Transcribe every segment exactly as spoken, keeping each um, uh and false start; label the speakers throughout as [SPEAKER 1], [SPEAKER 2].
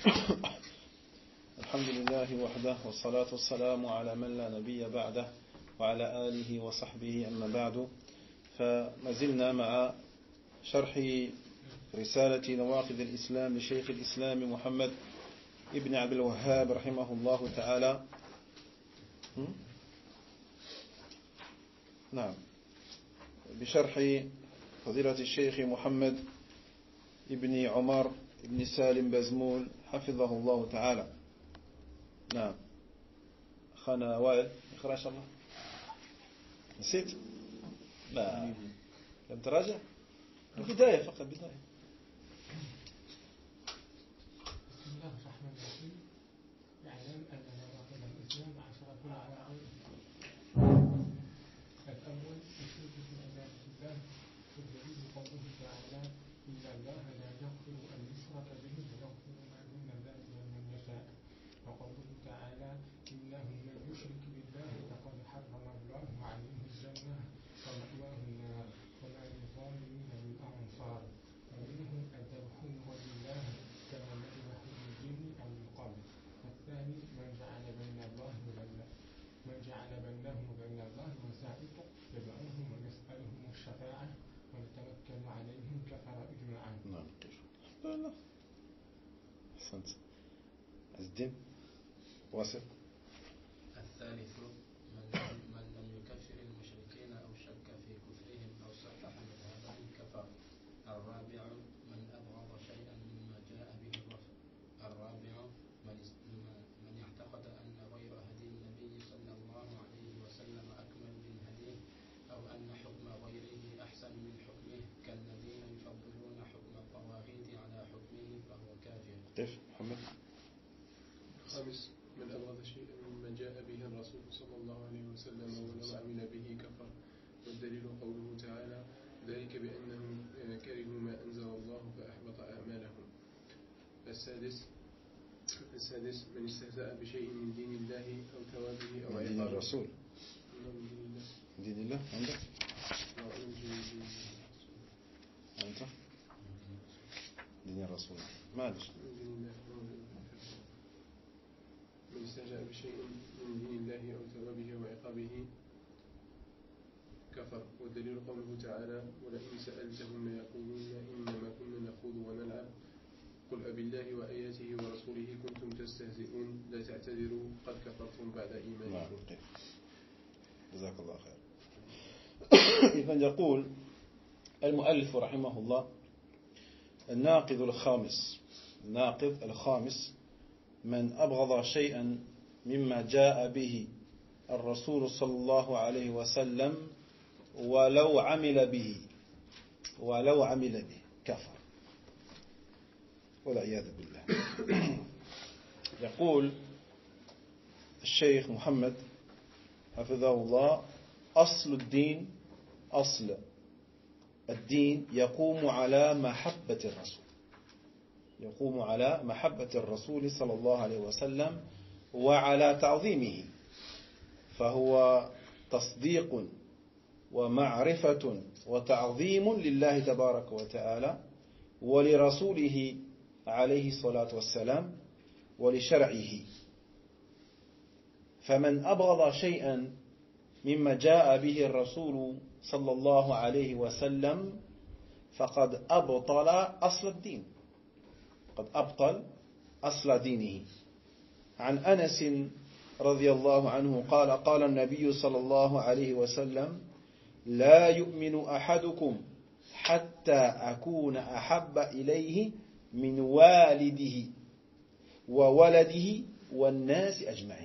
[SPEAKER 1] الحمد لله وحده والصلاة والسلام على من لا نبي بعده وعلى آله وصحبه أما بعد. فما زلنا مع شرح رسالة نواقض الإسلام لشيخ الإسلام محمد ابن عبد الوهاب رحمه الله تعالى. نعم، بشرح فضيلة الشيخ محمد ابن عمر ابن سالم بازمول حفظه الله تعالى. نعم، أخانا وائل اقرأ إن شاء الله. نسيت؟ لا، لم تراجع؟ البداية فقط، بداية.
[SPEAKER 2] بسم الله الرحمن الرحيم. يعلم أن نواقض الإسلام عشرة عوائق. الأول الشرك في عبادة الله، والدليل قوله تعالى: إن الله لا يغفر أن يشرك به ويغفر ما دون ذلك لمن يشاء. وقوله تعالى: إنه من يشرك بالله فقد حرم الله عليه الجنة ومأواه النار وما للظالمين من أنصار. ومنه الذبح لغير الله كما يذبح للجن أو القبر. والثاني من جعل بين الله وبين من جعل بينه وبين الله وسائط يدعوهم ويسألهم الشفاعة ويتوكل عليهم كفر إجماعا.
[SPEAKER 1] نعم، لا لا أحسنت. عز الدين واصل.
[SPEAKER 3] الثالث من من لم يكفر المشركين أو شك في كفرهم أو صحح مذهبهم كفر. الرابع من أبغض شيئا مما جاء به الرسول. الرابع من من اعتقد أن غير هدي النبي صلى الله عليه وسلم أكمل من هديه أو أن حكم غيره أحسن من حكمه كالذين يفضلون حكم الطواغيت على حكمه فهو كافر.
[SPEAKER 1] كيف محمد؟
[SPEAKER 4] الخامس من أبغض شيئا مما جاء به الرسول صلى الله عليه وسلم ولو عمل به كفر. والدليل قوله تعالى: ذلك بأنهم كرهوا ما أنزل الله فأحبط أعمالهم. السادس السادس من استهزأ بشيء من دين الله أو ثوابه أو
[SPEAKER 1] من دين الرسول.
[SPEAKER 4] من دين الله.
[SPEAKER 1] دين الله عندك؟ أنت؟ دين الرسول ما أدري.
[SPEAKER 4] من استهزأ بشيء من دين الله أو ثوابه وعقابه كفر. والدليل قوله تعالى: ولئن سألتهم ليقولون إنما كنا نخوض ونلعب قل أبالله وآياته ورسوله كنتم تستهزئون لا تعتذروا قد كفرتم بعد إيمانكم.
[SPEAKER 1] جزاك الله خير. إذن يقول المؤلف رحمه الله: الناقض الخامس الناقض الخامس من أبغض شيئا مما جاء به الرسول صلى الله عليه وسلم ولو عمل به ولو عمل به كفر والعياذ بالله. يقول الشيخ محمد حفظه الله: أصل الدين أصل الدين يقوم على محبة الرسول يقوم على محبة الرسول صلى الله عليه وسلم وعلى تعظيمه، فهو تصديق ومعرفة وتعظيم لله تبارك وتعالى ولرسوله عليه الصلاة والسلام ولشرعه. فمن أبغض شيئا مما جاء به الرسول صلى الله عليه وسلم فقد أبطل أصل الدين قد أبطل أصل دينه. عن أنس رضي الله عنه قال: قال النبي صلى الله عليه وسلم: لا يؤمن أحدكم حتى أكون أحب إليه من والده وولده والناس أجمعين.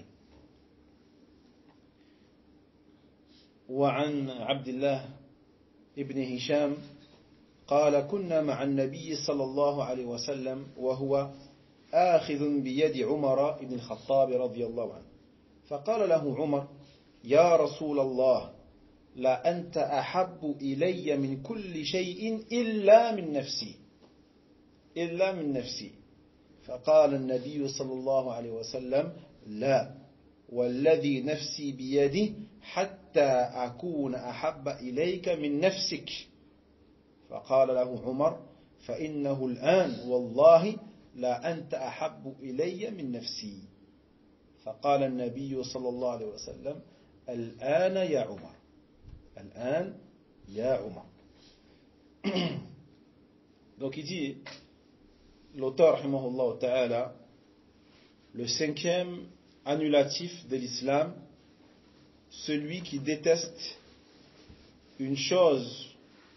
[SPEAKER 1] وعن عبد الله ابن هشام قال: كنا مع النبي صلى الله عليه وسلم وهو آخذ بيد عمر بن الخطاب رضي الله عنه، فقال له عمر: يا رسول الله، لا أنت أحب إلي من كل شيء إلا من نفسي إلا من نفسي. فقال النبي صلى الله عليه وسلم: لا، والذي نفسي بيده حتى أكون أحب إليك من نفسك. فقال له عمر: فإنه الآن والله لا أنت أحب إلي من نفسي فقال النبي صلى الله عليه وسلم الآن يا عمر الآن يا عمر. Donc il dit, l'auteur rahimahullah ta'ala, le cinquième annulatif de l'islam, celui qui déteste une chose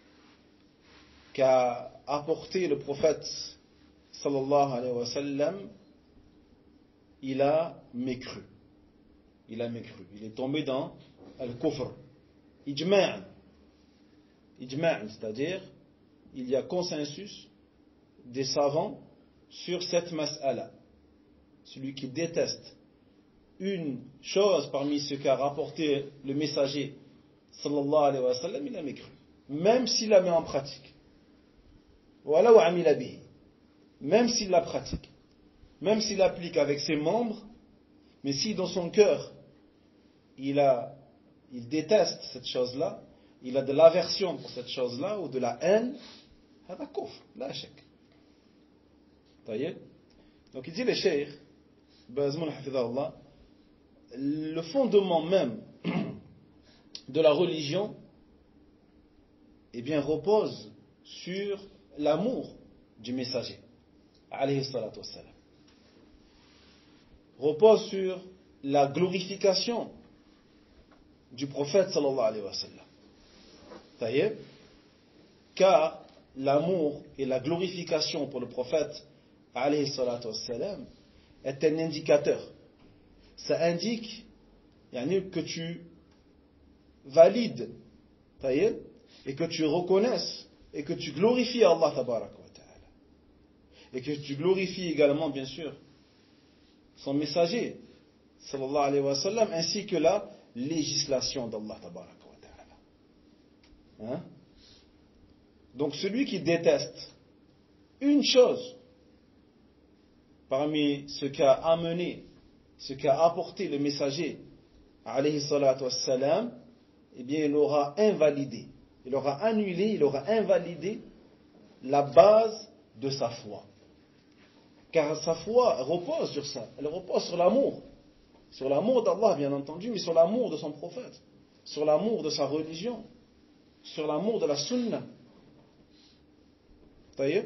[SPEAKER 1] qu'a apporté le prophète sallallahu alayhi wa sallam, il a mécru. Il a mécru. Il est tombé dans al-kufr. Ijma'. Ijma', c'est-à-dire, il y a consensus des savants sur cette mas'ala. Celui qui déteste une chose parmi ce qu'a rapporté le messager sallallahu alayhi wa sallam, il a mécru. Même s'il la met en pratique. Voilà wa amila bihi. Même s'il la pratique. Même s'il l'applique avec ses membres, mais si dans son cœur, il, a, il déteste cette chose-là, il a de l'aversion pour cette chose-là, ou de la haine, هذا كفر لا شك. طيب. Donc il dit le cheikh, le fondement même de la religion, eh bien, repose sur l'amour du messager, alayhi salatu wassalam. Repose sur la glorification du prophète sallallahu alayhi wa sallam. Taïeb, car l'amour et la glorification pour le prophète alayhi salatu wassalam est un indicateur. Ça indique yani, que tu valides taïeb, et que tu reconnaisses et que tu glorifies Allah tabaraka wa ta'ala. Et que tu glorifies également bien sûr son messager sallallahu alayhi wa sallam ainsi que la législation d'Allah tabaraka wa ta'ala. Hein? Donc celui qui déteste une chose parmi ce qu'a amené, ce qu'a apporté le messager alayhi salatu wassalam, eh bien il aura invalidé, il aura annulé, il aura invalidé la base de sa foi. Car sa foi repose sur ça, elle repose sur l'amour. Sur l'amour d'Allah bien entendu, mais sur l'amour de son prophète, sur l'amour de sa religion, sur l'amour de la sunna. Taïeb.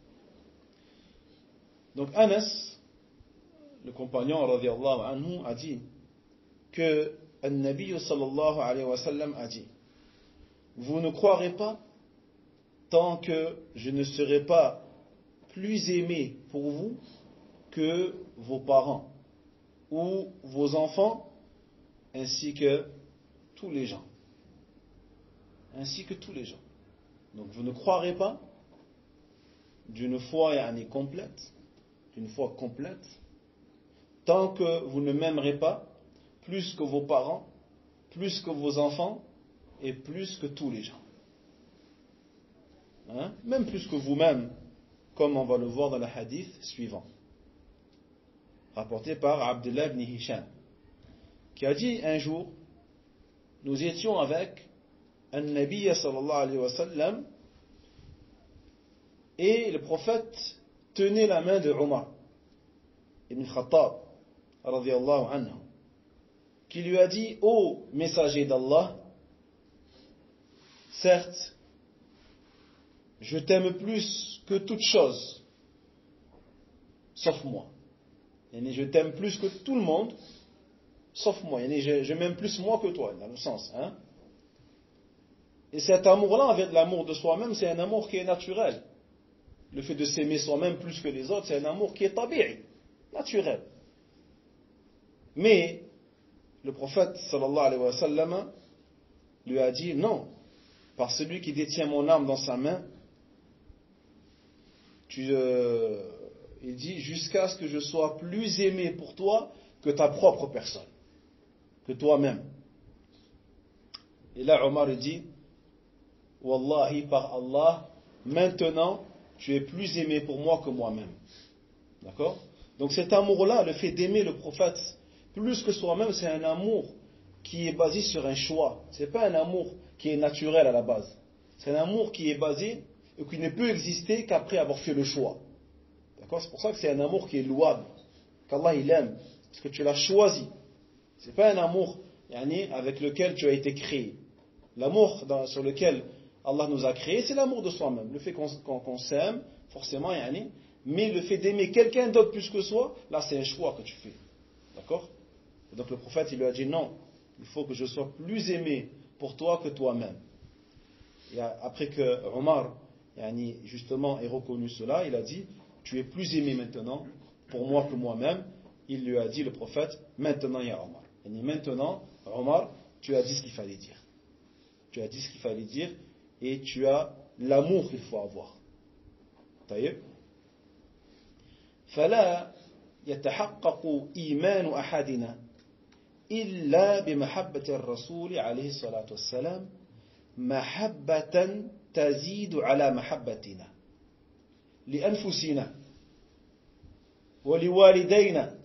[SPEAKER 1] Donc Anas, le compagnon radiyallahu anhu, a dit que An-Nabi sallallahu alayhi wa sallam a dit: vous ne croirez pas tant que je ne serai pas plus aimé pour vous que vos parents ou vos enfants ainsi que tous les gens. Ainsi que tous les gens. Donc vous ne croirez pas d'une foi yani, complète, d'une foi complète, tant que vous ne m'aimerez pas plus que vos parents, plus que vos enfants et plus que tous les gens. Hein? Même plus que vous-même, comme on va le voir dans le hadith suivant, rapporté par Abdullah ibn Hisham, qui a dit un jour, nous étions avec un Nabi sallallahu alayhi wa sallam et le prophète tenait la main de Omar ibn Khattab radiyallahu anhu, qui lui a dit: ô messager d'Allah, certes, je t'aime plus que toute chose, sauf moi. Je t'aime plus que tout le monde, sauf moi. Je, je m'aime plus moi que toi, dans le sens. Hein? Et cet amour-là, avec l'amour de soi-même, c'est un amour qui est naturel. Le fait de s'aimer soi-même plus que les autres, c'est un amour qui est tabi'i, naturel. Mais, le prophète, sallallahu alayhi wa sallam, lui a dit: non, par celui qui détient mon âme dans sa main, tu, euh, il dit, jusqu'à ce que je sois plus aimé pour toi que ta propre personne, que toi-même. Et là, Omar dit: Wallahi, par Allah, maintenant, tu es plus aimé pour moi que moi-même. D'accord? Donc cet amour-là, le fait d'aimer le prophète plus que soi-même, c'est un amour qui est basé sur un choix. Ce n'est pas un amour qui est naturel à la base. C'est un amour qui est basé et qui ne peut exister qu'après avoir fait le choix. D'accord? C'est pour ça que c'est un amour qui est louable, qu'Allah il aime, parce que tu l'as choisi. C'est pas un amour yani, avec lequel tu as été créé. L'amour dans, sur lequel Allah nous a créé, c'est l'amour de soi-même. Le fait qu'on, qu'on, qu'on s'aime, forcément, yani, mais le fait d'aimer quelqu'un d'autre plus que soi, là c'est un choix que tu fais. D'accord? Et donc le prophète il lui a dit non, il faut que je sois plus aimé pour toi que toi-même. Et après que Omar yani, justement ait reconnu cela, il a dit tu es plus aimé maintenant pour moi que moi-même. Il lui a dit le prophète maintenant ya Omar. Yani, maintenant Omar, tu as dit ce qu'il fallait dire. Tu as dit ce qu'il fallait dire et tu as l'amour qu'il faut avoir. طيب فلا يتحقق إيمان أحدنا إلا بمحبة الرسول عليه الصلاة والسلام محبة تزيد على محبتنا لأنفسنا ولوالدينا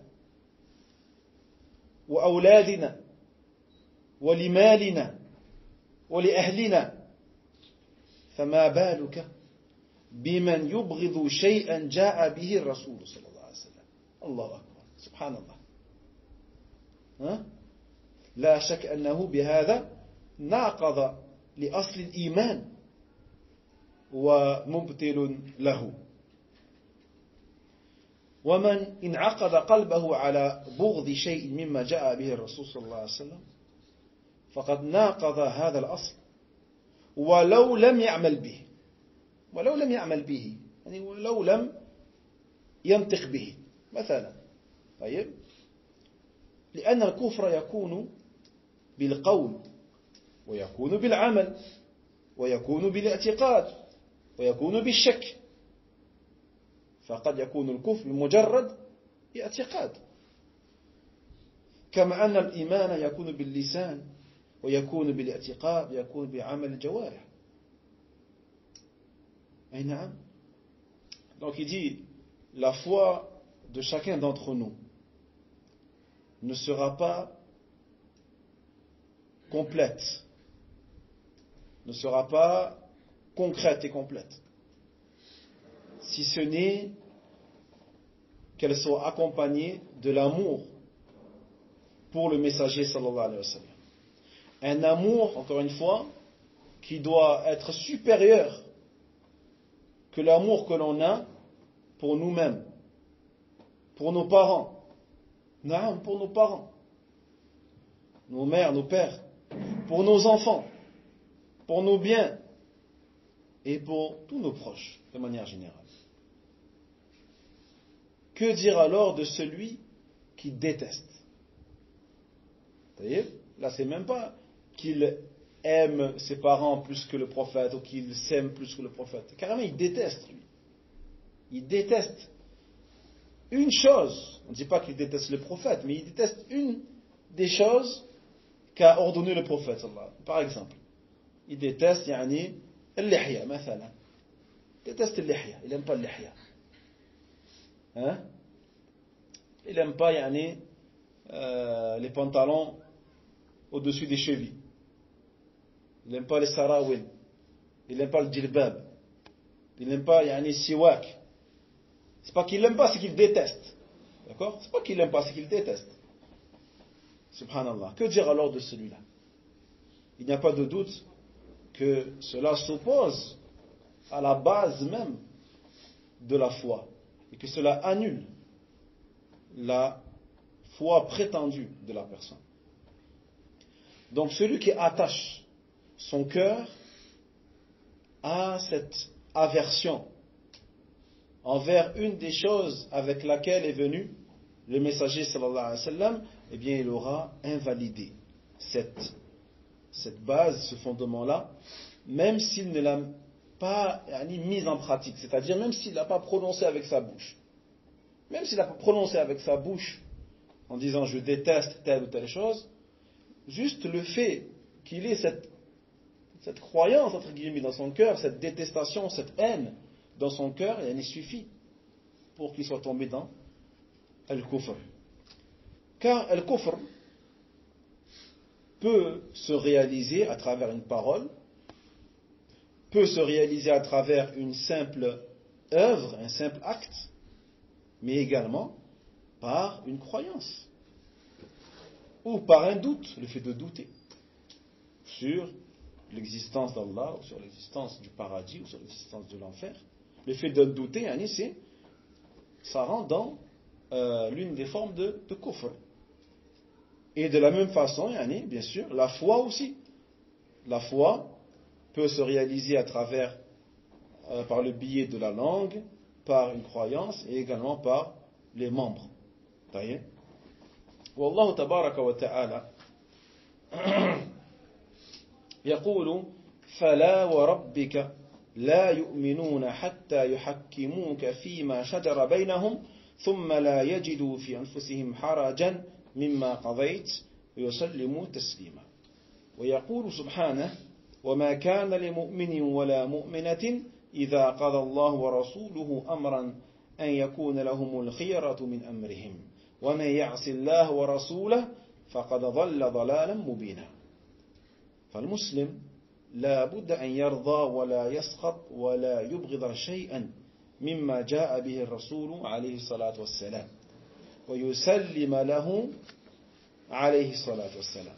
[SPEAKER 1] وأولادنا ولمالنا ولأهلنا فما بالك بمن يبغض شيئا جاء به الرسول صلى الله عليه وسلم. الله أكبر سبحان الله. ها؟ لا شك أنه بهذا ناقض لأصل الإيمان ومبطل له. ومن انعقد قلبه على بغض شيء مما جاء به الرسول صلى الله عليه وسلم فقد ناقض هذا الأصل ولو لم يعمل به ولو لم يعمل به يعني ولو لم ينطق به مثلا. طيب لأن الكفر يكون بالقول ويكون بالعمل ويكون بالاعتقاد ويكون بالشك. فقد يكون الكفر بمجرد اعتقاد كما أن الإيمان يكون باللسان ويكون بالاعتقاد ويكون بعمل الجوارح. أي نعم. Donc il dit la foi de chacun d'entre nous ne sera pas complète, ne sera pas concrète et complète si ce n'est qu'elle soit accompagnée de l'amour pour le messager sallallahu alayhi wa sallam. Un amour, encore une fois, qui doit être supérieur que l'amour que l'on a pour nous-mêmes, pour nos parents, non, pour nos parents, nos mères, nos pères, pour nos enfants, pour nos biens et pour tous nos proches, de manière générale. Que dire alors de celui qui déteste? Vous voyez? Là, c'est même pas qu'il aime ses parents plus que le prophète ou qu'il s'aime plus que le prophète. Carrément, il déteste, lui. Il déteste une chose. On ne dit pas qu'il déteste le prophète, mais il déteste une des choses qu'a ordonné le prophète. Par exemple, il déteste, yani, al-lihya, mathalan. Il déteste al-lihya. Il n'aime pas al-lihya. Hein? Il n'aime pas yani, euh, les pantalons au-dessus des chevilles. Il n'aime pas les sarawil. Il n'aime pas le djilbab. Il n'aime pas yani, siwak. C'est pas qu'il n'aime pas, c'est qu'il déteste. D'accord? C'est pas qu'il n'aime pas, c'est qu'il déteste. Subhanallah. Que dire alors de celui-là? Il n'y a pas de doute que cela s'oppose à la base même de la foi. Et que cela annule la foi prétendue de la personne. Donc celui qui attache son cœur à cette aversion envers une des choses avec laquelle est venu le messager sallallahu alayhi wa sallam, eh bien il aura invalidé cette, cette base, ce fondement-là, même s'il ne l'a pas yani, mise en pratique, c'est-à-dire même s'il ne l'a pas prononcé avec sa bouche. Même s'il n'a pas prononcé avec sa bouche en disant je déteste telle ou telle chose, juste le fait qu'il ait cette, cette croyance entre guillemets dans son cœur, cette détestation, cette haine dans son cœur, il en suffit pour qu'il soit tombé dans al-kufr. Car al-kufr peut se réaliser à travers une parole, peut se réaliser à travers une simple œuvre, un simple acte, mais également par une croyance ou par un doute, le fait de douter sur l'existence d'Allah, ou sur l'existence du paradis, ou sur l'existence de l'enfer. Le fait de douter, c'est, ça rentre dans euh, l'une des formes de, de kufr. Et de la même façon, bien sûr, la foi aussi. La foi peut se réaliser à travers, euh, par le biais de la langue, par une croyance et également par les membres. Voyez? Wallahu tabaraka wa ta'ala يقول فلا وربك لا يؤمنون حتى يحكموك فيما شجر بينهم ثم لا يجدوا في أنفسهم حرجا مما قضيت ويسلموا تسليما. ويقول سبحانه وما كان لمؤمن ولا مؤمنة إذا قضى الله ورسوله أمرا أن يكون لهم الخيرة من أمرهم ومن يعص الله ورسوله فقد ضل ضلالا مبينا. فالمسلم لا بد أن يرضى ولا يسخط ولا يبغض شيئا مما جاء به الرسول عليه الصلاة والسلام ويسلم له عليه الصلاة والسلام.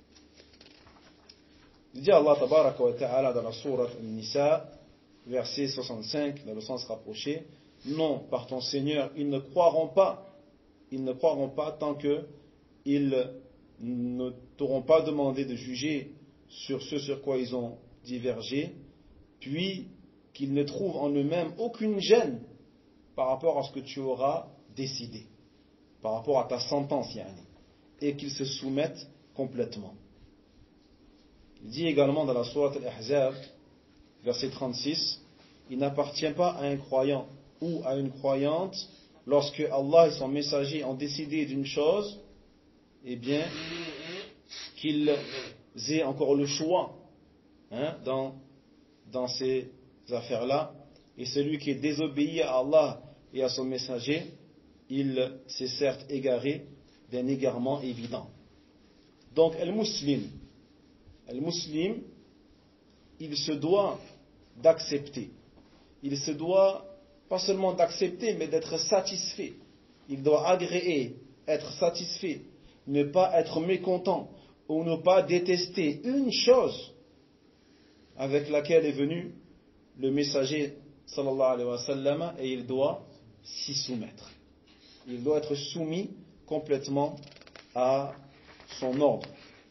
[SPEAKER 1] Il dit Allah tabaraka wa ta'ala dans la sourate An-Nisa, verset soixante-cinq, dans le sens rapproché, non, par ton Seigneur, ils ne croiront pas, ils ne croiront pas tant que ils ne t'auront pas demandé de juger sur ce sur quoi ils ont divergé, puis qu'ils ne trouvent en eux-mêmes aucune gêne par rapport à ce que tu auras décidé, par rapport à ta sentence, yani, et qu'ils se soumettent complètement. Il dit également dans la sourate Al-Ahzab, verset trente-six, il n'appartient pas à un croyant ou à une croyante, lorsque Allah et son messager ont décidé d'une chose, eh bien, qu'ils aient encore le choix hein, dans, dans ces affaires-là. Et celui qui est désobéi à Allah et à son messager, il s'est certes égaré d'un égarement évident. Donc, al-muslim, al-muslim, il se doit d'accepter. Il se doit pas seulement d'accepter, mais d'être satisfait. Il doit agréer, être satisfait, ne pas être mécontent ou ne pas détester une chose avec laquelle est venu le messager sallallahu alayhi wa sallam, et il doit s'y soumettre. Il doit être soumis complètement à son ordre.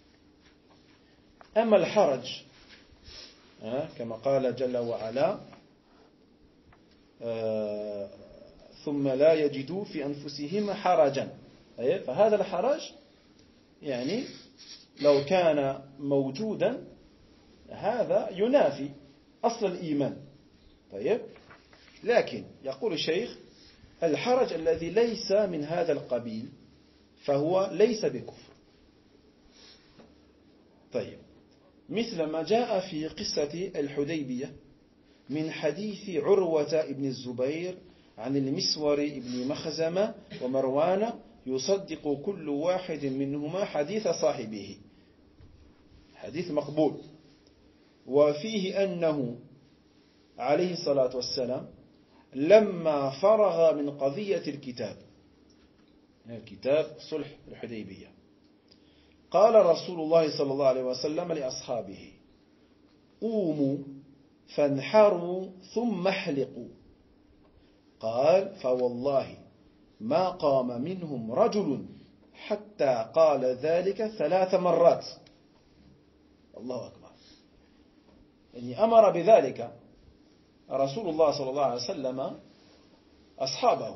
[SPEAKER 1] أما الحرج كما قال جل وعلا ثم لا يجدوا في أنفسهم حرجا، فهذا الحرج يعني لو كان موجودا هذا ينافي أصل الإيمان. طيب، لكن يقول الشيخ الحرج الذي ليس من هذا القبيل فهو ليس بكفر. طيب، مثل ما جاء في قصة الحديبية من حديث عروة ابن الزبير عن المسور ابن مخزمة ومروان يصدق كل واحد منهما حديث صاحبه، حديث مقبول، وفيه أنه عليه الصلاة والسلام لما فرغ من قضية الكتاب الكتاب صلح الحديبية قال رسول الله صلى الله عليه وسلم لأصحابه قوموا فانحروا ثم احلقوا. قال فوالله ما قام منهم رجل حتى قال ذلك ثلاث مرات. الله أكبر. يعني أمر بذلك رسول الله صلى الله عليه وسلم أصحابه،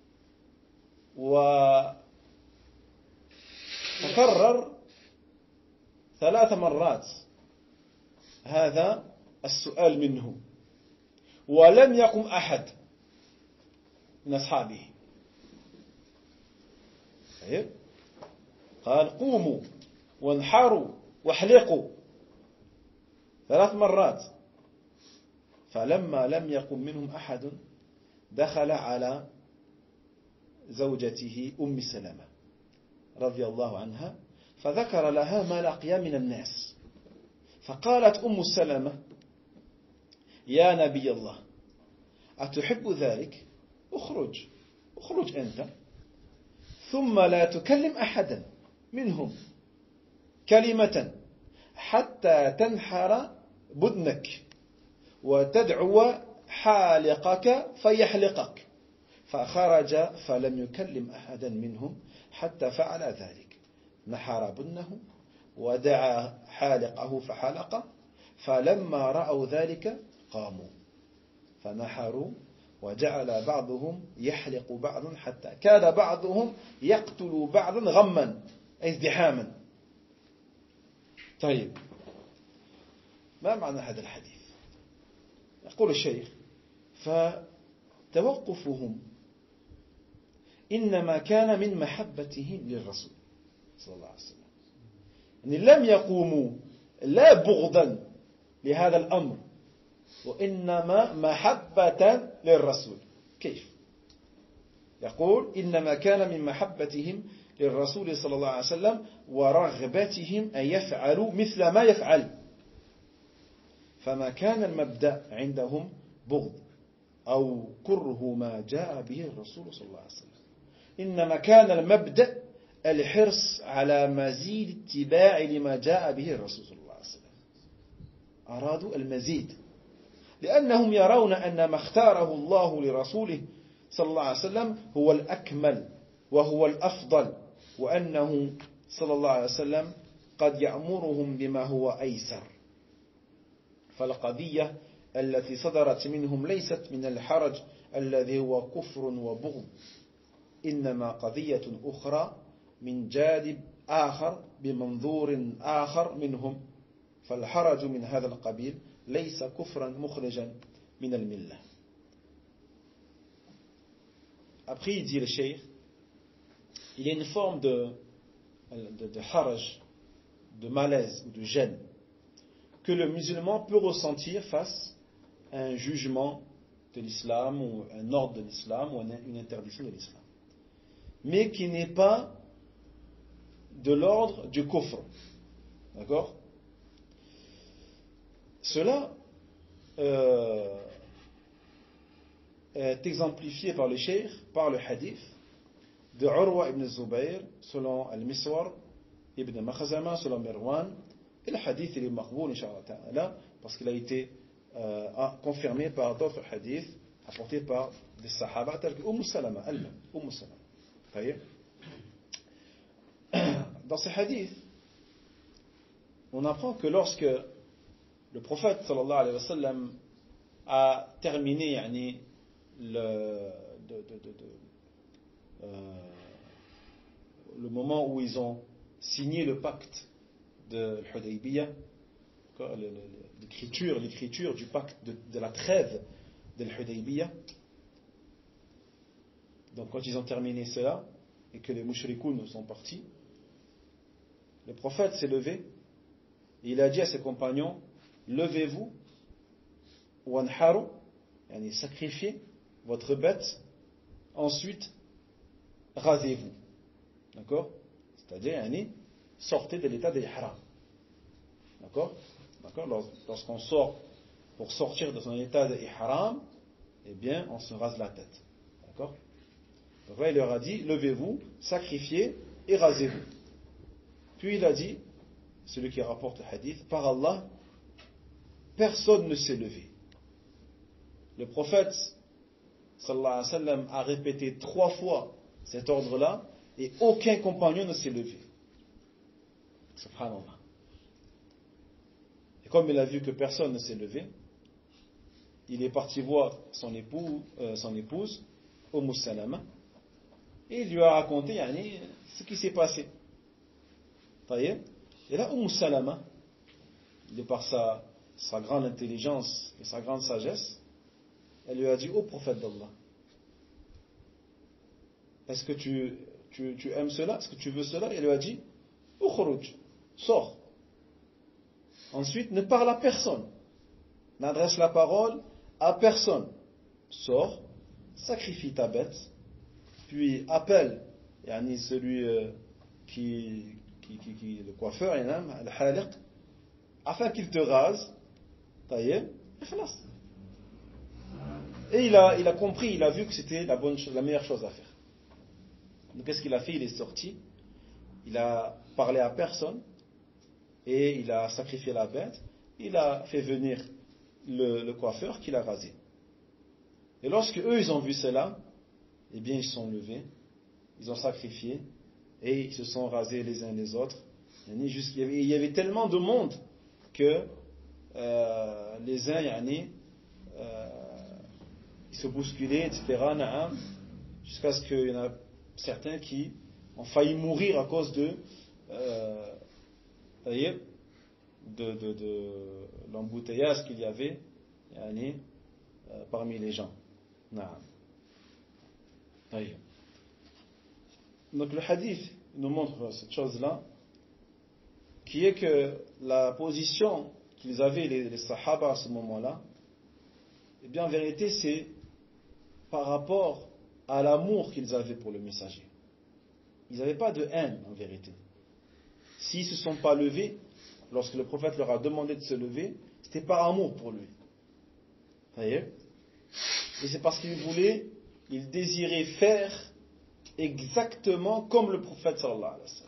[SPEAKER 1] وتكرر ثلاث مرات هذا السؤال منه، ولم يقم أحد من أصحابه. قال قوموا وانحروا واحلقوا ثلاث مرات، فلما لم يقم منهم أحد دخل على زوجته أم سلمة رضي الله عنها فذكر لها ما لقي من الناس، فقالت أم سلمة يا نبي الله أتحب ذلك؟ اخرج اخرج أنت ثم لا تكلم أحدا منهم كلمة حتى تنحر بدنك وتدعو حالقك فيحلقك. فخرج فلم يكلم أحدا منهم حتى فعل ذلك، نحر بدنه ودعا حالقه فحلقه، فلما رأوا ذلك قاموا فنحروا وجعل بعضهم يحلق بعضا حتى كاد بعضهم يقتل بعضا غما أي ازدحاما. طيب، ما معنى هذا الحديث؟ يقول الشيخ: فتوقفهم إنما كان من محبتهم للرسول صلى الله عليه وسلم، يعني لم يقوموا لا بغضا لهذا الأمر وإنما محبة للرسول. كيف؟ يقول: إنما كان من محبتهم للرسول صلى الله عليه وسلم ورغبتهم أن يفعلوا مثل ما يفعل، فما كان المبدأ عندهم بغض أو كره ما جاء به الرسول صلى الله عليه وسلم، إنما كان المبدأ الحرص على مزيد اتباع لما جاء به الرسول صلى الله عليه وسلم. أرادوا المزيد لأنهم يرون أن ما اختاره الله لرسوله صلى الله عليه وسلم هو الأكمل وهو الأفضل، وأنه صلى الله عليه وسلم قد يأمرهم بما هو أيسر. فالقضية التي صدرت منهم ليست من الحرج الذي هو كفر وبغض، إنما قضية أخرى من جانب آخر بمنظور آخر منهم، فالحرج من هذا القبيل ليس كفرا مخرجا من الملة. Après, il dit le cheikh, il y a une forme de, de, de haraj, de malaise ou de gêne que le musulman peut ressentir face à un jugement de l'islam ou un ordre de l'islam ou une interdiction de l'islam, mais qui n'est pas de l'ordre du kufr. D'accord? Cela euh, est exemplifié par le cheikh, par le hadith de Urwa ibn Zubayr, selon Al-Miswar ibn Makhazama, selon Mirwan. Et le hadith il est maqboul, Inch'Allah, parce qu'il a été euh, confirmé par d'autres hadiths apportés par des sahaba, tels que Umm Salama, elle-même. Umm Salama. Voyez? Dans ces hadiths, on apprend que lorsque le prophète sallallahu alayhi wa sallam a terminé yani, le, de, de, de, de, euh, le moment où ils ont signé le pacte de l'Hudaybiyah, l'écriture, l'écriture du pacte de, de la trêve de l'Hudaybiyah. Donc quand ils ont terminé cela et que les mushrikoun sont partis, le prophète s'est levé et il a dit à ses compagnons: levez-vous, wanharu, yani sacrifiez votre bête, ensuite rasez-vous. D'accord? C'est-à-dire, yani, sortez de l'état d'ihram. D'accord? D'accord? Lorsqu'on sort pour sortir de son état d'ihram, eh bien, on se rase la tête. D'accord? Donc là, il leur a dit: levez-vous, sacrifiez et rasez-vous. Puis il a dit, celui qui rapporte le hadith: par Allah, personne ne s'est levé. Le prophète sallallahu alayhi wa sallam a répété trois fois cet ordre-là et aucun compagnon ne s'est levé. Subhanallah. Et comme il a vu que personne ne s'est levé, il est parti voir son, époux, euh, son épouse, Umm Salama, et il lui a raconté yani, ce qui s'est passé. Et là, Umm Salama, de par sa, sa grande intelligence et sa grande sagesse, elle lui a dit: ô prophète d'Allah, est-ce que tu, tu, tu aimes cela? Est-ce que tu veux cela? Et elle lui a dit: ukhruj, sors. Ensuite, ne parle à personne, n'adresse la parole à personne, sors, sacrifie ta bête, puis appelle yani, celui euh, qui, qui, qui, qui le coiffeur, le haliq, afin qu'il te rase, taïeb, et khalas. Et il a, il a compris, il a vu que c'était la, bonne, la meilleure chose à faire. Donc qu'est-ce qu'il a fait? Il est sorti, il a parlé à personne, et il a sacrifié la bête, il a fait venir le, le coiffeur qui l'a rasé. Et lorsque eux ils ont vu cela, eh bien ils se sont levés, ils ont sacrifié, et ils se sont rasés les uns les autres. Il y avait, il y avait tellement de monde que euh, les uns, yani, euh, ils se bousculaient, et cetera, jusqu'à ce qu'il y en a certains qui ont failli mourir à cause de, euh, de, de, de l'embouteillage qu'il y avait yani, euh, parmi les gens. Donc le hadith nous montre cette chose-là, qui est que la position qu'ils avaient, les, les sahaba à ce moment-là, eh bien en vérité c'est par rapport à l'amour qu'ils avaient pour le messager. Ils n'avaient pas de haine en vérité. S'ils ne se sont pas levés, lorsque le prophète leur a demandé de se lever, c'était par amour pour lui. Vous voyez? Et c'est parce qu'ils voulaient, ils désiraient faire exactement comme le prophète sallallahu alayhi wa sallam.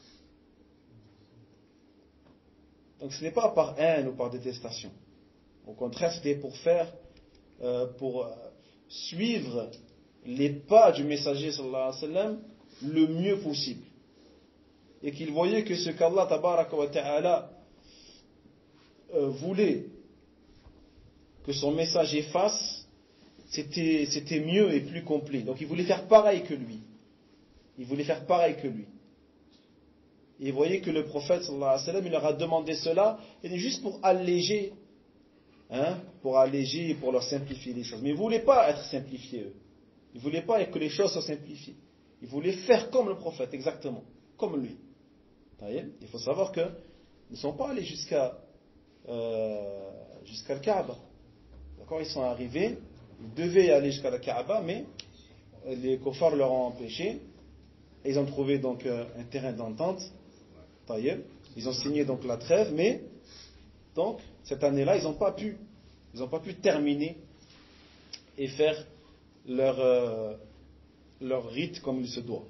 [SPEAKER 1] Donc ce n'est pas par haine ou par détestation. Au contraire, c'était pour faire, euh, pour euh, suivre les pas du messager sallallahu alayhi wa sallam le mieux possible. Et qu'ils voyaient que ce qu'Allah tabaraka wa ta'ala euh, voulait que son messager fasse, c'était, c'était mieux et plus complet. Donc ils voulaient faire pareil que lui. Ils voulaient faire pareil que lui. Et ils voyaient que le prophète sallallahu alayhi wa sallam, il leur a demandé cela, et juste pour alléger, hein, pour alléger et pour leur simplifier les choses. Mais ils ne voulaient pas être simplifiés, eux. Ils ne voulaient pas que les choses soient simplifiées. Ils voulaient faire comme le prophète, exactement, comme lui. Il faut savoir qu'ils ne sont pas allés jusqu'à euh, jusqu'à le Kaaba. D'accord, ils sont arrivés, ils devaient aller jusqu'à la Kaaba, mais les kuffars leur ont empêché. Et ils ont trouvé donc un terrain d'entente. Ils ont signé donc la trêve, mais donc cette année-là, ils n'ont pas pu, ils n'ont pas pu terminer et faire leur euh, leur rite comme il se doit.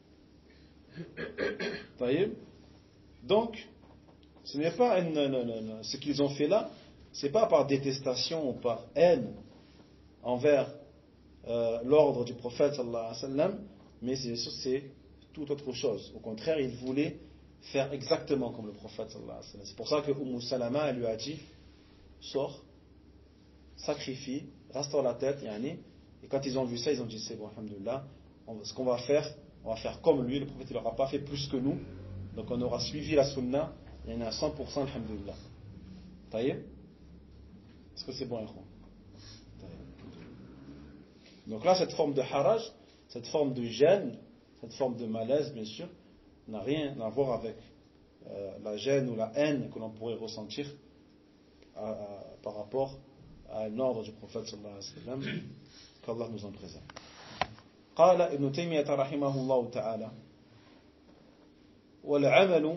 [SPEAKER 1] Donc, ce n'est pas une, non, non, non, ce qu'ils ont fait là, c'est pas par détestation ou par haine envers euh, l'ordre du prophète sallallahu alayhi wa sallam, mais c'est, c'est tout autre chose. Au contraire, ils voulaient faire exactement comme le prophète sallallahu alayhi wa sallam. C'est pour ça que Umm Salama elle lui a dit, sors, sacrifie, restaure la tête, yani. Et quand ils ont vu ça, ils ont dit c'est bon, alhamdoulilah, ce qu'on va faire, on va faire comme lui. Le prophète il n'aura pas fait plus que nous, donc on aura suivi la sunna, il y en a à cent pour cent, alhamdoulilah. Taïeb? Est-ce que c'est bon, Ikhwan? Donc là, cette forme de haraj, cette forme de gêne, cette forme de malaise, bien sûr, n'a rien à voir avec euh, la gêne ou la haine que l'on pourrait ressentir à, à, par rapport à l'ordre du prophète sallallahu alayhi wa sallam, qu'Allah nous en préserve. قال ابن تيمية رحمه الله تعالى والعمل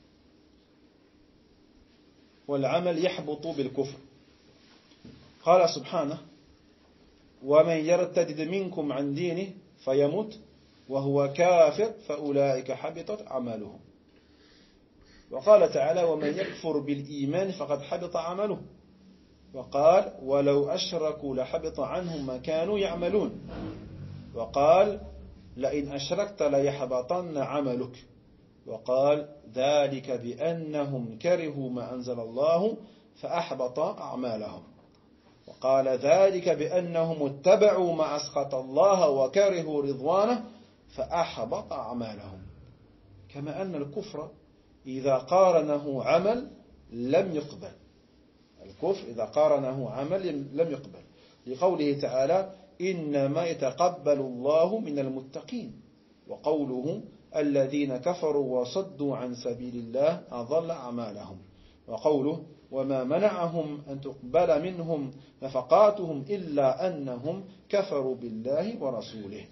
[SPEAKER 1] والعمل يحبط بالكفر قال سبحانه ومن يرتد منكم عن دينه فيمت وهو كافر فأولئك حبطت أعمالهم وقال تعالى ومن يكفر بالإيمان فقد حبط عمله وقال ولو أشركوا لحبط عنهم ما كانوا يعملون وقال لئن أشركت ليحبطن عملك وقال ذلك بأنهم كرهوا ما أنزل الله فأحبط أعمالهم وقال ذلك بأنهم اتبعوا ما أسخط الله وكرهوا رضوانه فأحبط أعمالهم كما أن الكفر إذا قارنه عمل لم يقبل الكفر إذا قارنه عمل لم يقبل لقوله تعالى إنما يتقبل الله من المتقين وقوله الذين كفروا وصدوا عن سبيل الله أضل أعمالهم وقوله وما منعهم أن تقبل منهم نفقاتهم إلا أنهم كفروا بالله ورسوله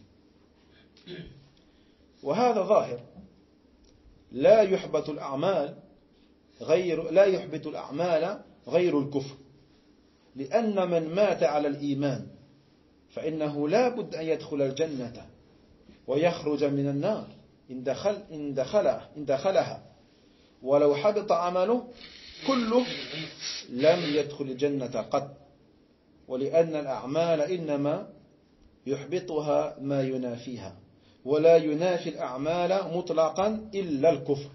[SPEAKER 1] وهذا ظاهر لا يحبط الأعمال غير لا يحبط الأعمال غير الكفر لأن من مات على الإيمان فإنه لا بد أن يدخل الجنة ويخرج من النار إن دخل إن دخلها إن دخلها ولو حبط عمله كله لم يدخل الجنة قط ولأن الأعمال إنما يحبطها ما ينافيها ولا ينافي الأعمال مطلقا إلا الكفر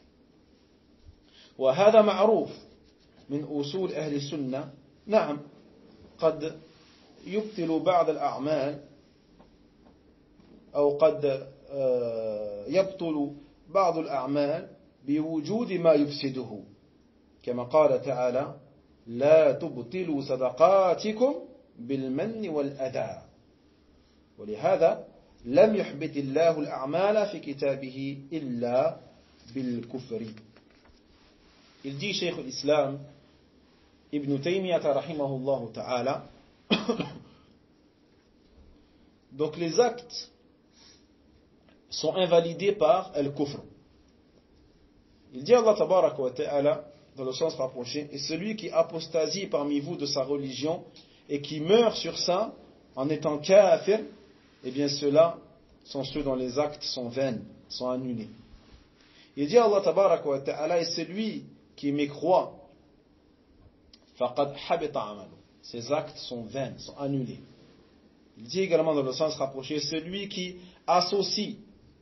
[SPEAKER 1] وهذا معروف من أصول أهل السنة. نعم قد يبطل بعض الأعمال أو قد يبطل بعض الأعمال بوجود ما يفسده كما قال تعالى لا تبطلوا صدقاتكم بالمن والأذى ولهذا لم يحبط الله الأعمال في كتابه إلا بالكفر. Il dit Cheikh l'Islam Ibn Taymiyyah rahimahullah ta'ala donc les actes sont invalidés par al-kufr. Il dit Allah tabaraka wa ta'ala dans le sens rapproché et celui qui apostasie parmi vous de sa religion et qui meurt sur ça en étant kafir, eh bien ceux-là sont ceux dont les actes sont vains, sont annulés. Il dit Allah tabaraka wa ta'ala et celui qui mécroit faqad habita amalu, ses actes sont vains, sont annulés. Il dit également dans le sens rapproché celui qui associe,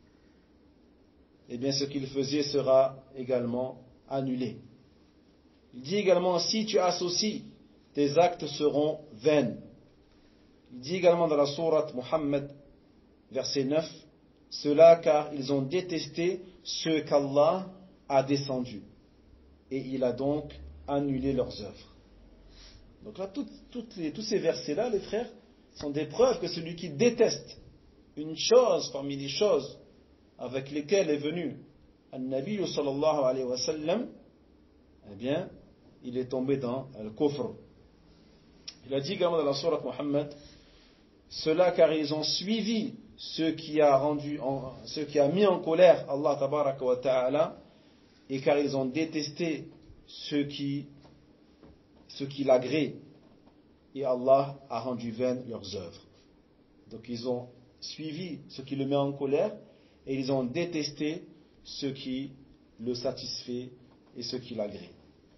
[SPEAKER 1] eh bien ce qu'il faisait sera également annulé. Il dit également si tu associes, tes actes seront vains. Il dit également dans la sourate Muhammad verset neuf, cela car ils ont détesté ce qu'Allah a descendu et il a donc annulé leurs œuvres. Donc là toutes, toutes les, tous ces versets là les frères sont des preuves que celui qui déteste une chose parmi les choses avec lesquelles est venu An-Nabi sallallahu alayhi wa sallam, eh bien il est tombé dans le kufr. Il a dit également dans la sourate Muhammad, cela car ils ont suivi ce qui a rendu, en, ce qui a mis en colère Allah tabaraka wa ta'ala et car ils ont détesté ce qui, ce qui l'agrée et Allah a rendu vaines leurs œuvres. Donc ils ont suivi ce qui le met en colère et ils ont détesté ce qui le satisfait et ce qui l'agrée.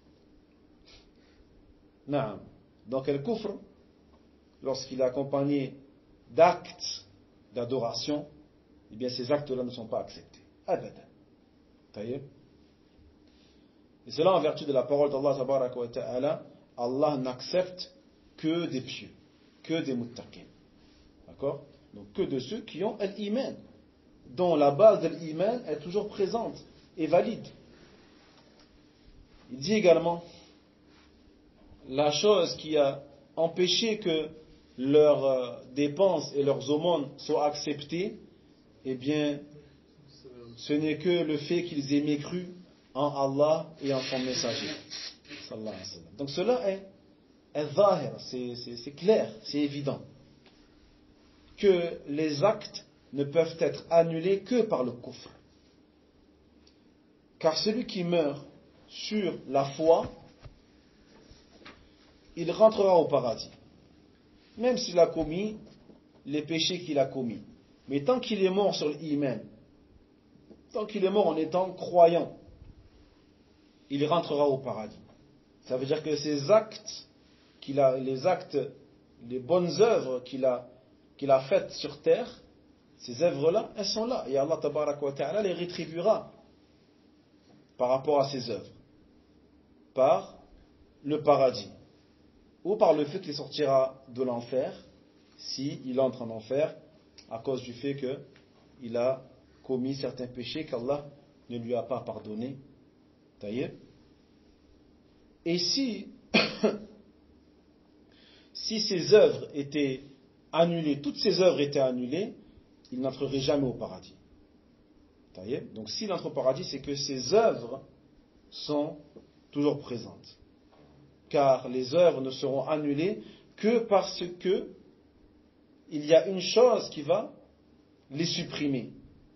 [SPEAKER 1] Naam. Donc le kufr, lorsqu'il est accompagné d'actes d'adoration, eh bien ces actes-là ne sont pas acceptés. Abadan. Taïeb. Et cela en vertu de la parole d'Allah tabaraka wa ta'ala, Allah n'accepte que des pieux, que des muttaqin. D'accord? Donc que de ceux qui ont l'iman, dont la base de l'iman est toujours présente et valide. Il dit également la chose qui a empêché que leurs dépenses et leurs aumônes soient acceptées, eh bien, ce n'est que le fait qu'ils aient mécru en Allah et en son messager. Donc cela est, est zahir, c'est, c'est, c'est clair, c'est évident, que les actes ne peuvent être annulés que par le kufr. Car celui qui meurt sur la foi, il rentrera au paradis, même s'il a commis les péchés qu'il a commis. Mais tant qu'il est mort sur l'iman, tant qu'il est mort en étant croyant, il rentrera au paradis. Ça veut dire que ces actes, qu'il a, les actes, les bonnes œuvres qu'il a, qu'il a faites sur terre, ces œuvres-là, elles sont là. Et Allah tabaraka wa ta'ala les rétribuera par rapport à ces œuvres, par le paradis, ou par le fait qu'il sortira de l'enfer, s'il entre en enfer, à cause du fait qu'il a commis certains péchés qu'Allah ne lui a pas pardonné. Taïeb. Et si, si ces œuvres étaient annulées, toutes ces œuvres étaient annulées, il n'entrerait jamais au paradis. Taïeb. Donc s'il entre au paradis, c'est que ces œuvres sont toujours présentes. Car les œuvres ne seront annulées que parce que il y a une chose qui va les supprimer.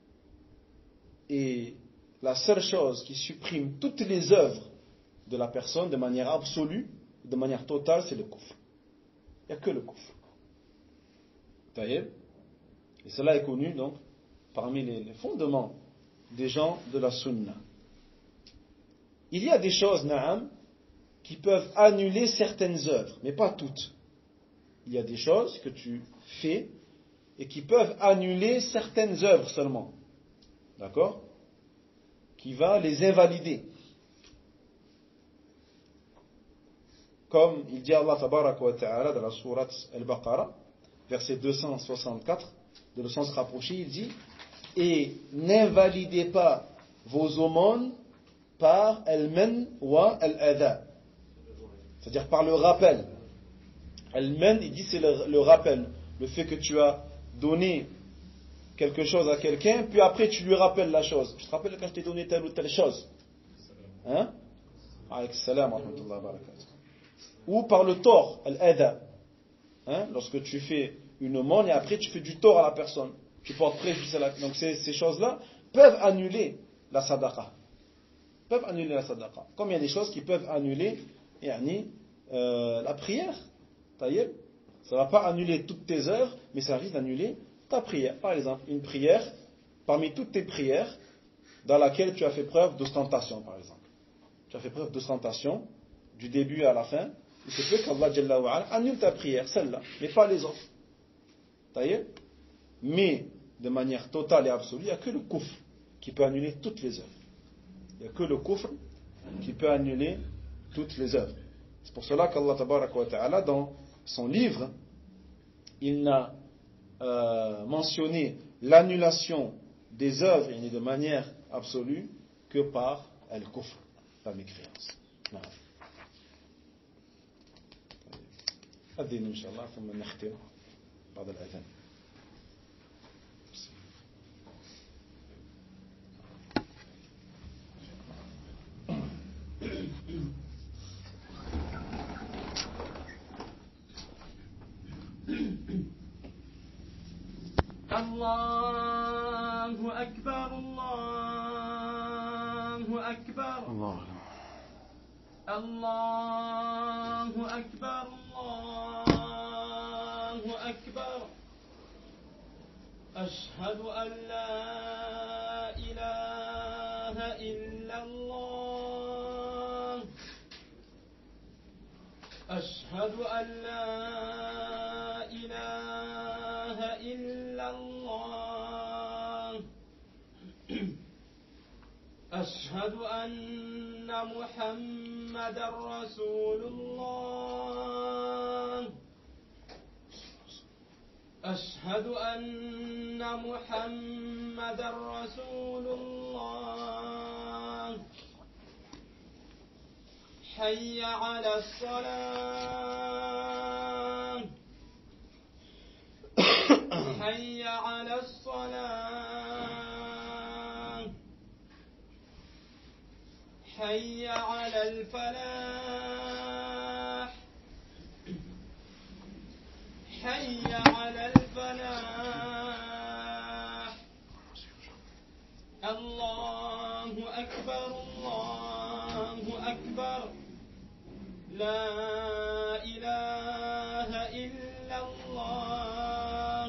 [SPEAKER 1] Et la seule chose qui supprime toutes les œuvres de la personne de manière absolue, de manière totale, c'est le kufr. Il n'y a que le kufr. Taïeb. Et cela est connu donc parmi les, les fondements des gens de la sunna. Il y a des choses, na'am, qui peuvent annuler certaines œuvres, mais pas toutes. Il y a des choses que tu fais et qui peuvent annuler certaines œuvres seulement. D'accord? Qui va les invalider. Comme il dit Allah tabaraka wa ta'ala dans la sourate Al-Baqarah, verset deux cent soixante-quatre, de le sens rapproché, il dit: et n'invalidez pas vos aumônes par al-man wa al-adha, c'est-à-dire par le rappel. Al-man, il dit, c'est le, le rappel, le fait que tu as donné quelque chose à quelqu'un, puis après tu lui rappelles la chose. Je te rappelle quand je t'ai donné telle ou telle chose. Hein? Alaykum salam wa rahmatullahi wa barakatuh. Ou par le tort, al-adha. Hein? Lorsque tu fais une aumône et après tu fais du tort à la personne. Tu portes préjudice à la... Donc ces, ces choses-là peuvent annuler la sadaqa. Peuvent annuler la sadaqa. Comme il y a des choses qui peuvent annuler yani, euh, la prière. Taïeb. Ça ne va pas annuler toutes tes œuvres, mais ça risque d'annuler ta prière. Par exemple, une prière, parmi toutes tes prières, dans laquelle tu as fait preuve d'ostentation, par exemple. Tu as fait preuve d'ostentation, du début à la fin. Il se peut qu'Allah Jalla wa Ala annule ta prière, celle-là, mais pas les autres. Taïeb. Mais, de manière totale et absolue, il n'y a que le kufr qui peut annuler toutes les œuvres. Il n'y a que le kufr qui peut annuler toutes les œuvres. C'est pour cela qu'Allah tabaraka wa ta'ala, dans son livre, il n'a euh, mentionné l'annulation des œuvres de manière absolue que par al-kufr, la mécréance. أذن إن شاء الله ثم نختم بعد الأذان.
[SPEAKER 5] الله أكبر الله أكبر
[SPEAKER 1] الله
[SPEAKER 5] الله أكبر الله أكبر أشهد أن لا إله إلا الله أشهد أن لا إله إلا الله أشهد أن محمدا رسول الله أشهد أن محمدا رسول الله حي على الصلاة حي على الصلاة حي على الفلاح حي على الفلاح الله أكبر الله أكبر لا إله إلا الله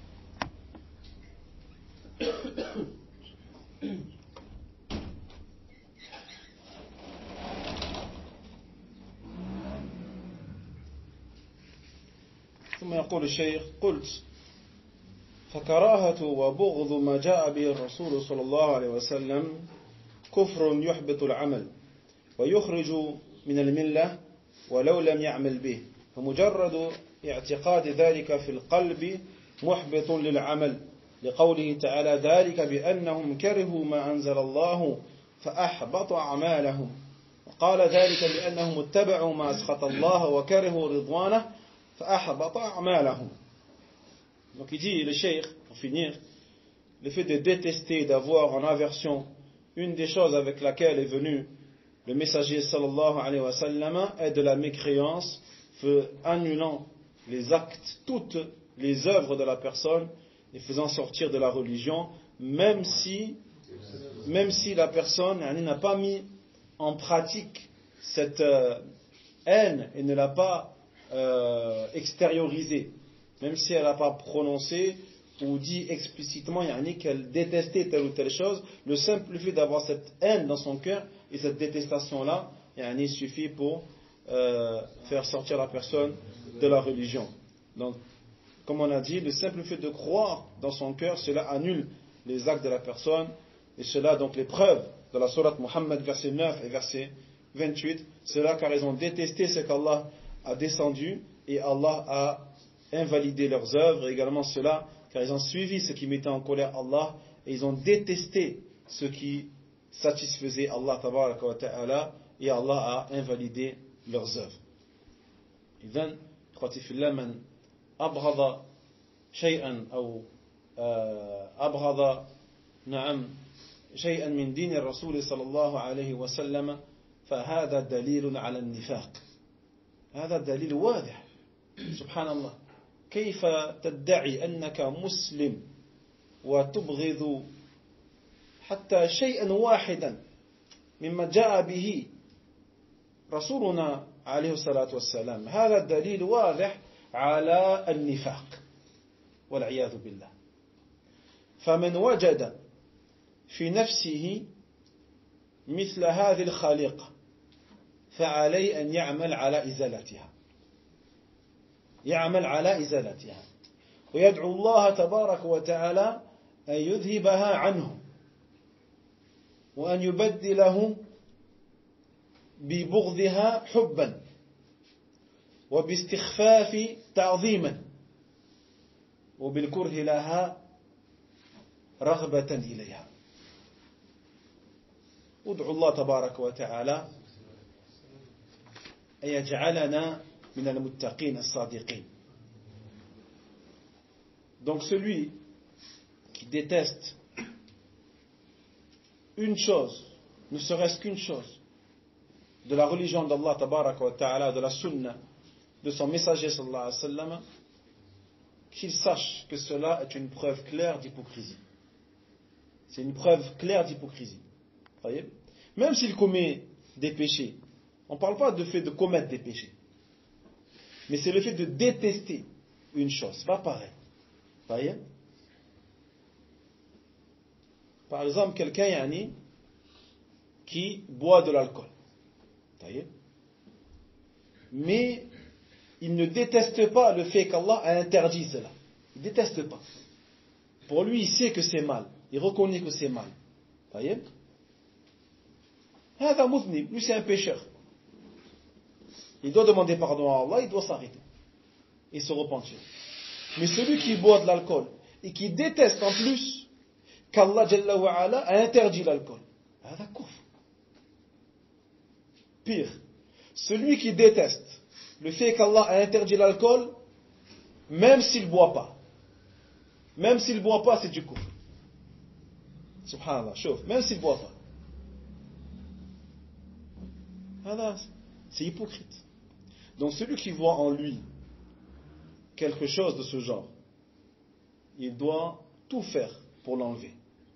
[SPEAKER 1] ثم يقول الشيخ: قلت فكراهة وبغض ما جاء به الرسول صلى الله عليه وسلم كفر يحبط العمل ويخرج من الملة ولو لم يعمل به، فمجرد اعتقاد ذلك في القلب محبط للعمل، لقوله تعالى: ذلك بأنهم كرهوا ما أنزل الله فأحبط أعمالهم، وقال ذلك بأنهم اتبعوا ما أسخط الله وكرهوا رضوانه فأحبط أعمالهم. Donc il dit, le cheikh, pour finir, le fait de détester, d'avoir en aversion une des choses avec laquelle est venu le messager sallallahu alayhi wa sallam est de la mécréance, annulant les actes, toutes les œuvres de la personne et faisant sortir de la religion, même si, même si la personne n'a pas mis en pratique cette euh, haine et ne l'a pas euh, extériorisée, même si elle n'a pas prononcé ou dit explicitement yani, qu'elle détestait telle ou telle chose, le simple fait d'avoir cette haine dans son cœur et cette détestation-là yani, suffit pour euh, faire sortir la personne de la religion. Donc, comme on a dit, le simple fait de croire dans son cœur, cela annule les actes de la personne, et cela, donc les preuves de la sourate Muhammad, verset neuf et verset vingt-huit, cela car ils ont détesté ce qu'Allah a descendu, et Allah a invalidé leurs œuvres, et également cela car ils ont suivi ce qui mettait en colère Allah, et ils ont détesté ce qui satisfaisait Allah tabaraka wa ta'ala, et Allah a invalidé leurs œuvres. إذن إخوتي في الله من أبغض شيئا أو أبغض نعم شيئا من دين الرسول صلى الله عليه وسلم فهذا دليل على النفاق. هذا دليل واضح. سبحان الله، كيف تدعي أنك مسلم وتبغض حتى شيئا واحدا مما جاء به رسولنا عليه الصلاة والسلام؟ هذا دليل واضح على النفاق والعياذ بالله. فمن وجد في نفسه مثل هذه الخليقة فعليه أن يعمل على إزالتها، يعمل على إزالتها ويدعو الله تبارك وتعالى أن يذهبها عنه وأن يبدله ببغضها حبا وباستخفاف تعظيما وبالكره لها رغبة إليها. ادعو الله تبارك وتعالى أن يجعلنا من المتقين الصادقين. Donc celui qui déteste une chose, ne serait-ce qu'une chose, de la religion d'Allah tabaraka wa ta'ala, de la sunna, de son messager sallallahu alayhi wa sallam, qu'il sache que cela est une preuve claire d'hypocrisie. C'est une preuve claire d'hypocrisie. Voyez? Même s'il commet des péchés, on ne parle pas du fait de commettre des péchés, mais c'est le fait de détester une chose. C'est pas pareil. Voyez? Par exemple, quelqu'un yani, qui boit de l'alcool. Voyez? Mais il ne déteste pas le fait qu'Allah a interdit cela. Il ne déteste pas. Pour lui, il sait que c'est mal. Il reconnaît que c'est mal. Voyez? Lui, c'est un pécheur. Il doit demander pardon à Allah, il doit s'arrêter et se repentir. Mais celui qui boit de l'alcool et qui déteste en plus qu'Allah Jalla wa Ala a interdit l'alcool, pire, celui qui déteste le fait qu'Allah a interdit l'alcool, même s'il ne boit pas, même s'il ne boit pas, c'est du kufr. Subhanallah, chauffe, même s'il ne boit pas. C'est hypocrite. Donc celui qui voit en lui quelque chose de ce genre, il doit tout faire pour l'enlever.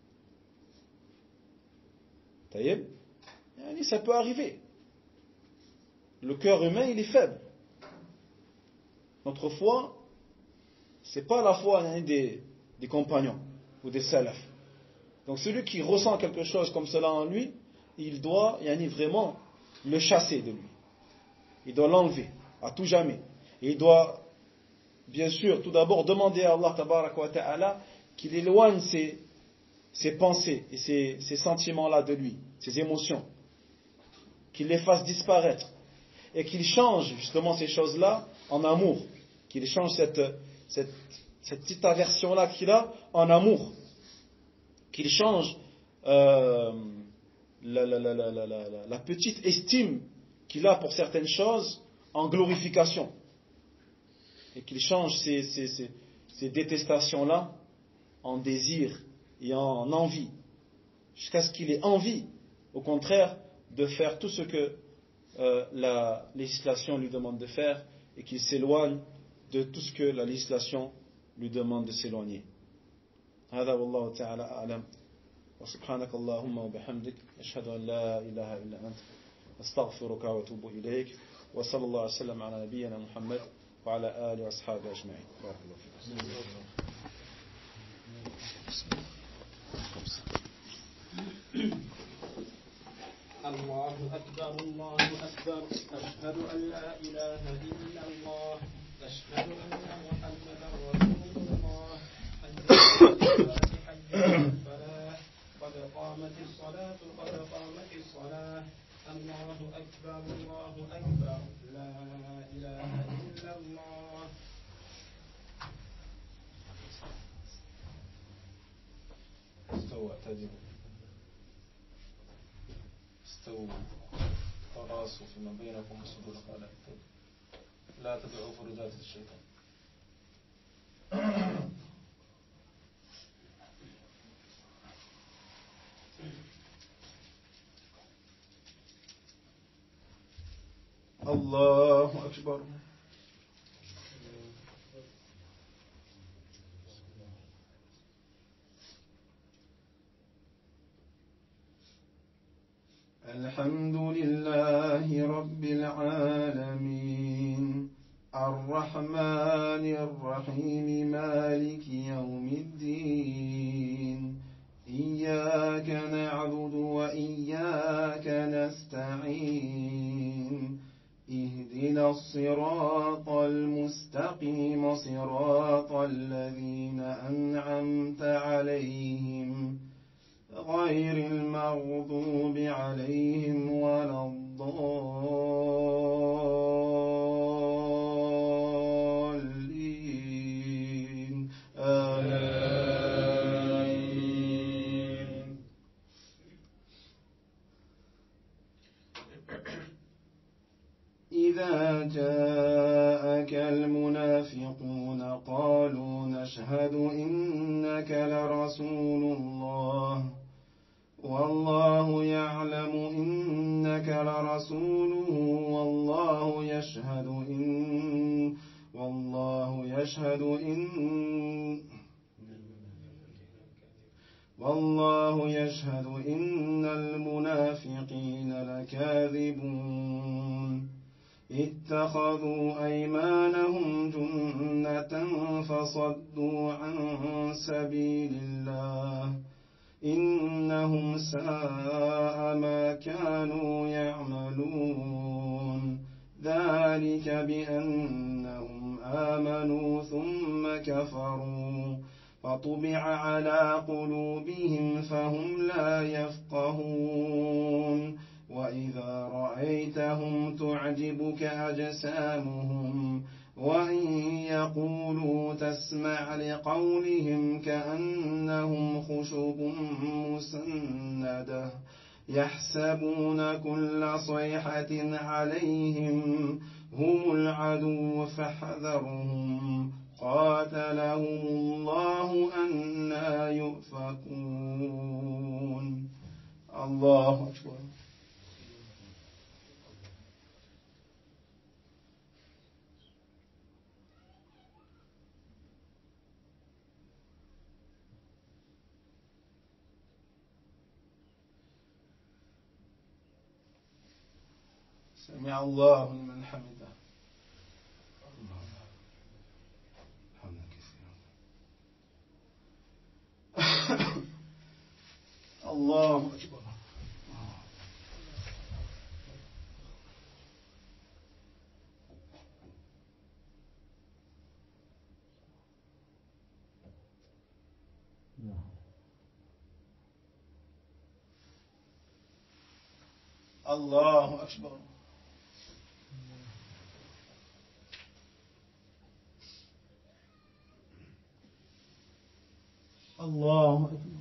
[SPEAKER 1] Taïeb, ça peut arriver. Le cœur humain, il est faible. Notre foi, c'est pas la foi des, des compagnons ou des salafs. Donc celui qui ressent quelque chose comme cela en lui, il doit yani, vraiment le chasser de lui. Il doit l'enlever à tout jamais. Et il doit, bien sûr, tout d'abord demander à Allah tabaraka wa ta'ala qu'il éloigne ses, ses pensées et ses, ses sentiments-là de lui, ses émotions. Qu'il les fasse disparaître. Et qu'il change justement ces choses-là en amour. Qu'il change cette, cette, cette petite aversion-là qu'il a en amour. Qu'il change euh, la, la, la, la, la, la, la petite estime qu'il a pour certaines choses en glorification. Et qu'il change ces, ces, ces, ces détestations-là en désir et en envie. Jusqu'à ce qu'il ait envie, au contraire, de faire tout ce que euh, la législation lui demande de faire et qu'il s'éloigne de tout ce que la législation lui demande de s'éloigner. هذا والله تعالى أعلم وسبحانك اللهم وبحمدك أشهد أن لا إله إلا أنت أستغفرك وأتوب إليك وصلى الله وسلم على نبينا محمد وعلى آله وأصحابه أجمعين. بارك الله فيكم.
[SPEAKER 5] الله أكبر الله أكبر أشهد أن لا إله إلا الله أشهد أن محمدا رسول الله حي على الفلاح قد قامت الصلاة قد قامت الصلاة الله أكبر الله أكبر لا إله إلا الله.
[SPEAKER 1] استووا اعتدلوا استووا تراصوا فيما بينكم وصدوا قال لا تدعوا فرجات الشيطان. الله أكبر. الحمد لله رب العالمين الرحمن الرحيم مالك يوم الدين إياك نعبد وإياك نستعين اهدنا الصراط المستقيم صراط الذين أنعمت عليهم غير المغضوب عليهم ولا الضالين آمين. إذا جاءك المنافقون قالوا نشهد إنك لرسول الله والله يعلم إنك لرسوله والله يشهد إن والله يشهد إن والله يشهد إن المنافقين لكاذبون اتخذوا أيمانهم جنة فصدوا عن سبيل الله إنهم ساء ما كانوا يعملون ذلك بأنهم آمنوا ثم كفروا فطبع على قلوبهم فهم لا يفقهون وإذا رأيتهم تعجبك أجسامهم وإن يقولوا تسمع لقولهم كأنهم خشب مسندة يحسبون كل صيحة عليهم هم العدو فاحذرهم قاتلهم الله أنى يؤفكون. الله أكبر. سمع الله لمن حمده. حمدا كثيرا. الله أكبر. الله أكبر. الله أكبر.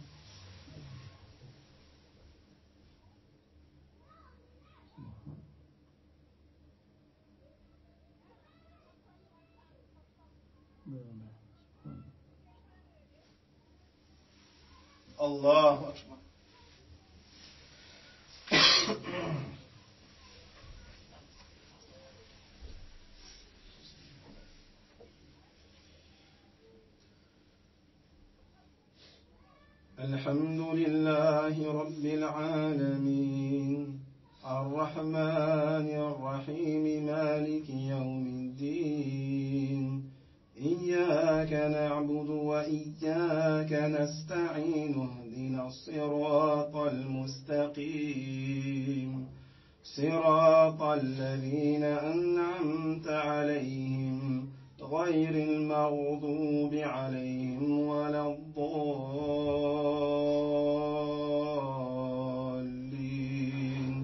[SPEAKER 1] الله أكبر. الحمد لله رب العالمين الرحمن الرحيم مالك يوم الدين إياك نعبد وإياك نستعين
[SPEAKER 6] غير المغضوب عليهم ولا الضالين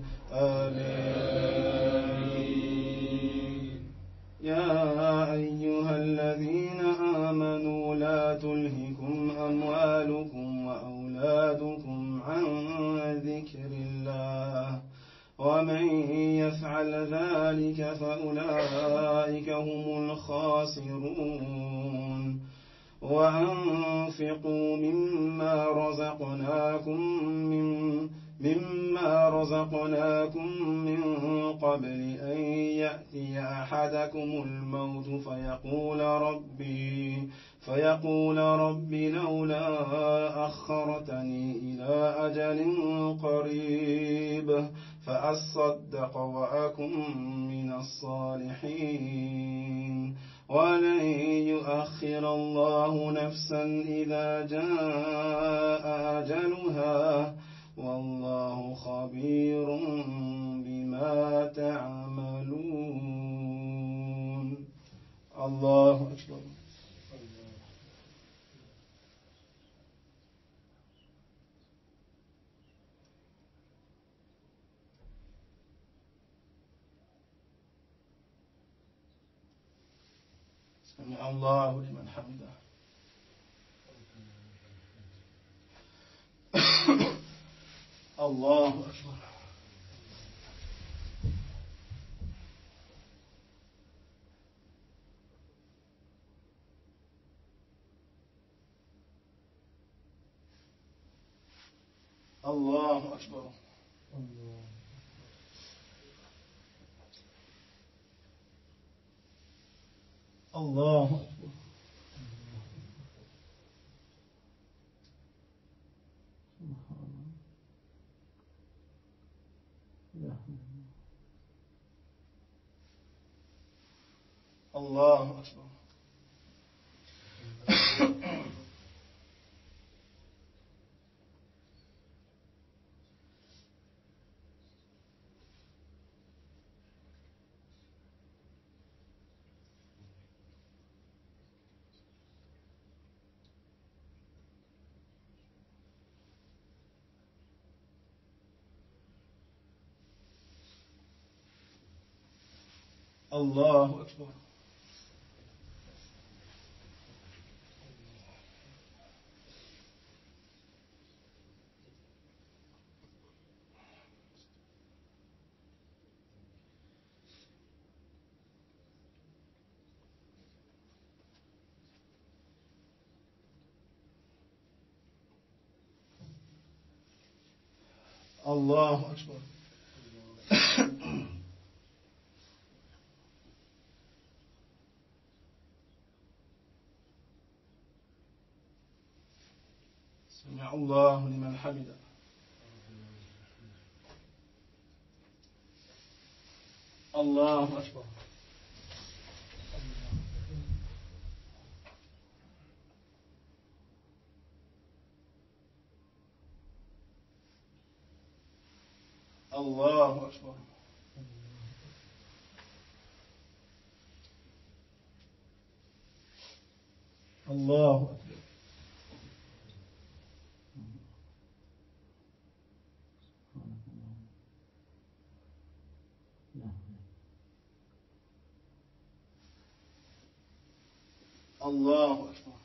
[SPEAKER 6] آمين. يا أيها الذين آمنوا لا تلهكم أموالكم وأولادكم عن ذكر الله ومن يفعل ذلك فأولئك هم الخاسرون. وأنفقوا مما رزقناكم من مما رزقناكم من قبل أن يأتي أحدكم الموت فيقول ربي فيقول رب لولا أخرتني إلى أجل قريب فأصدق وأكن من الصالحين ولن يؤخر الله نفسا إذا جاء أجلها والله خبير بما تعملون. الله أكبر. سمع الله لمن حمده. الله أكبر. الله أكبر. الله أكبر. الله أكبر. الله أكبر. الله أكبر. سمع الله لمن حمده. الله أكبر. الله أكبر. الله أكبر. الله أكبر.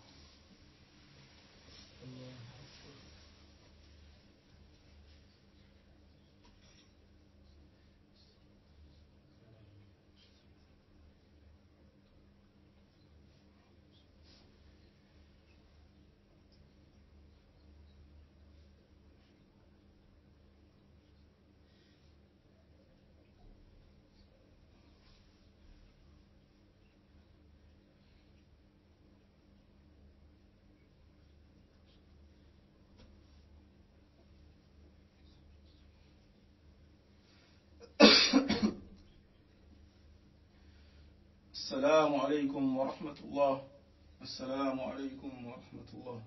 [SPEAKER 6] السلام عليكم ورحمة الله. السلام عليكم ورحمة الله.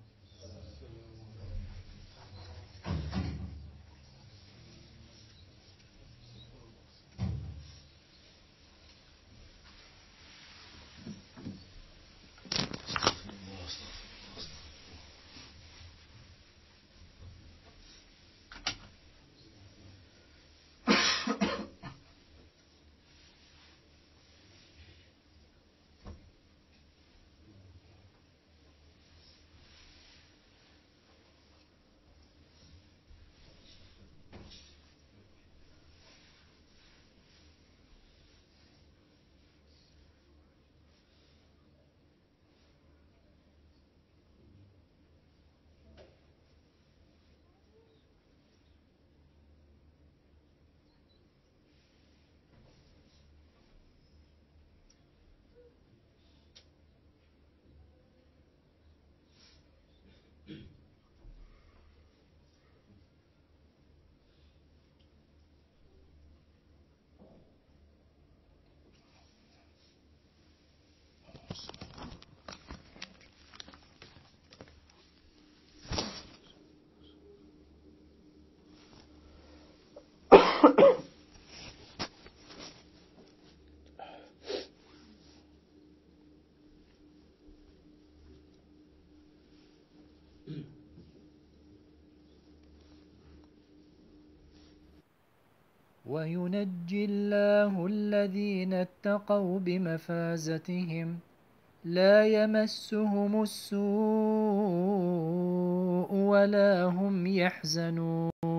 [SPEAKER 7] وينجي الله الذين اتقوا بمفازتهم لا يمسهم السوء ولا هم يحزنون